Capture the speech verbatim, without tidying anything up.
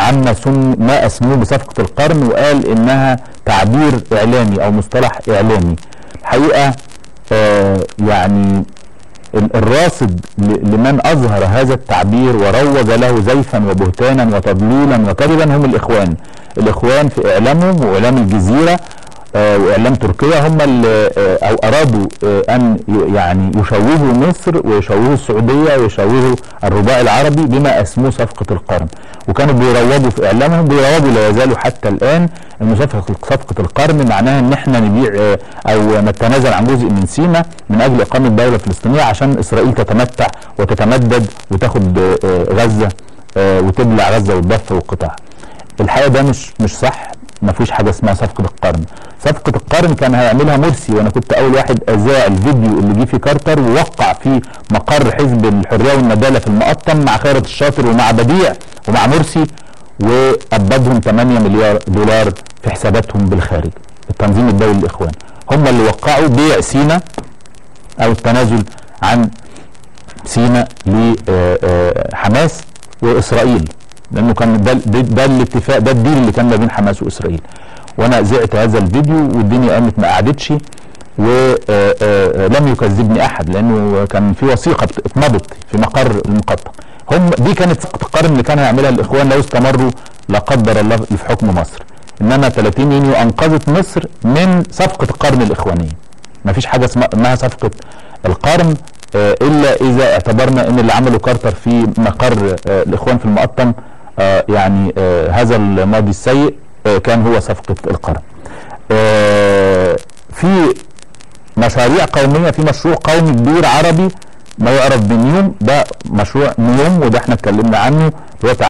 عما سم ما اسموه بصفقه القرن، وقال انها تعبير اعلامي او مصطلح اعلامي. الحقيقه آه يعني الراصد لمن اظهر هذا التعبير وروج له زيفا وبهتانا وتضليلا وكذبا هم الاخوان. الاخوان في اعلامهم واعلام الجزيره آه واعلام تركيا هم اللي آه او ارادوا آه ان يعني يشوهوا مصر ويشوهوا السعوديه ويشوهوا الرباعي العربي بما اسموه صفقه القرن، وكانوا بيروجوا في اعلامهم، بيروجوا لا يزالوا حتى الان ان صفقه صفقه القرن معناها ان احنا نبيع آه او نتنازل عن جزء من سيناء من اجل اقامه دوله فلسطينيه عشان اسرائيل تتمتع وتتمدد وتاخد آه غزه آه وتبلع غزه والضفه والقطاع. الحقيقه ده مش مش صح، ما فيش حاجه اسمها صفقه القرن. صفقه القرن كان هيعملها مرسي، وانا كنت اول واحد اذاع الفيديو اللي جه في كارتر ووقع في مقر حزب الحريه والعداله في المقطم مع خيرت الشاطر ومع بديع ومع مرسي، وابدهم ثمانية مليار دولار في حساباتهم بالخارج. التنظيم الدولي للاخوان هم اللي وقعوا بيع سيناء او التنازل عن سيناء لحماس واسرائيل، لانه كان ده, ده الاتفاق، ده الديل اللي كان ما بين حماس واسرائيل. وانا زعت هذا الفيديو والدنيا قامت ما قعدتش، ولم يكذبني احد لانه كان في وثيقه اتمضت في مقر المقطم. هم دي كانت صفقه القرن اللي كان هيعملها الاخوان لو استمروا لا قدر الله في حكم مصر. انما ثلاثين يونيو انقذت مصر من صفقه القرن الاخوانيه. ما فيش حاجه اسمها صفقه القرن الا اذا اعتبرنا ان اللي عمله كارتر في مقر الاخوان في المقطم يعني هذا الماضي السيء كان هو صفقه القرن. في مشاريع قوميه، في مشروع قومي كبير عربي ما يعرف بنيوم، ده مشروع نيوم وده احنا اتكلمنا عنه.